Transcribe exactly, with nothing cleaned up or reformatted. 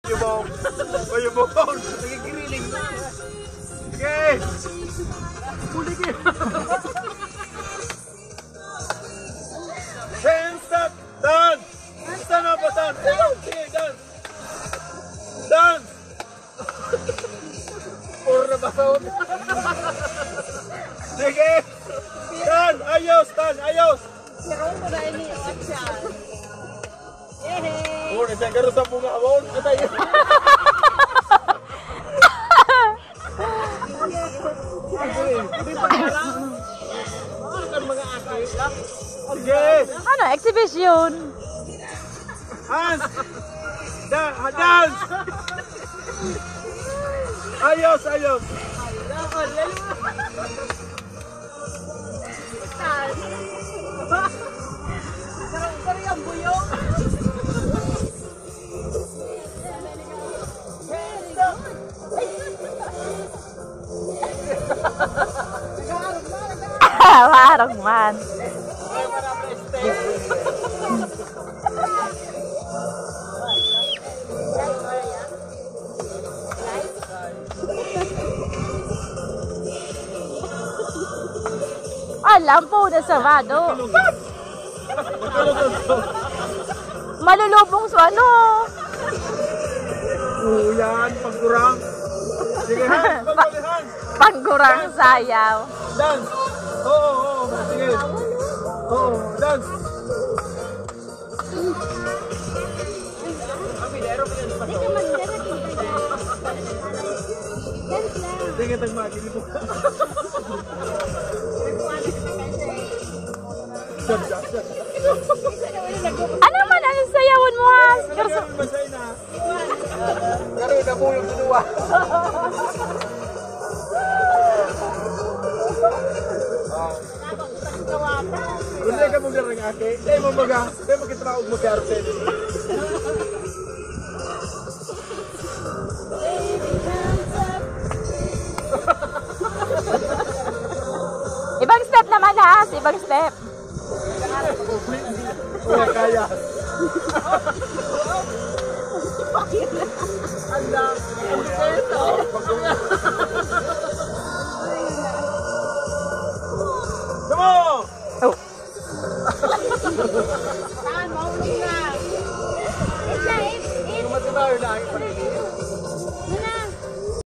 Bayubong. Bayubong. Nagigiriling na. Okay. Huli kayo. Hands up. Dance. Stand up, dance. Okay, dance. Dance. Pura ba sound? Sige. Dan, ayos, Dan, ayos. Sirong ko na ini, watch yan. Yehey! Oh, nandiyan ka rin sa bunga awon. Atay. Hindi pa kala. Ano kan mga akay lang? Sige. Ano, exhibition? Hans. Da, dance. Ayos, ayos. Sarang-sarang ang buyong. Warang man. Alam po na sarado. Malulubong sa ano. Oo yan, pagkurang. Sige, Hans, pagkurang, Hans. Panggurang sayaw. Dance. Oo, oo, oo. Sige. Oo, dance. Sige, tagmati. Dito ka. Ano man ang sayawan mo, Hans? Karoon na po yung dua. Hindi ka mong garang ake. Hindi mo maga. Hindi mo kitraog mo garten. Ibang step naman, Hans. Ibang step. Wala kaya. Allah. Come on! Oh.